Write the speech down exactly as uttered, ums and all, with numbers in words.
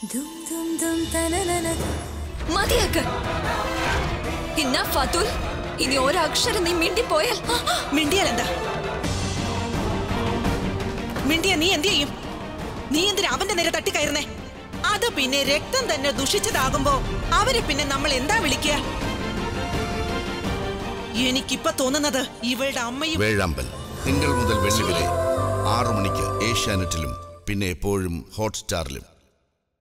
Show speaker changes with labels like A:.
A: മതിയാക്ക്. ഇനി ഒരക്ഷരം നീ മിണ്ടിപ്പോയാൽ
B: മിണ്ടിയാൽ എന്താ? മിണ്ടിയ നീ എന്ത് ചെയ്യും? നീ എന്തിനാ അവന്റെ നേരെ തട്ടിക്കയറുന്നേ? അത് പിന്നെ രക്തം തന്നെ ദുഷിച്ചതാകുമ്പോ അവരെ പിന്നെ നമ്മൾ എന്താ വിളിക്കുക? എനിക്കിപ്പോ തോന്നുന്നത് ഇവളുടെ അമ്മയും.
C: വേഴാമ്പൽ തിങ്കൾ മുതൽ വെള്ളി വരെ ആറു മണിക്ക് ഏഷ്യാനെറ്റിലും പിന്നെ എപ്പോഴും ഹോട്ട്സ്റ്റാറിലും.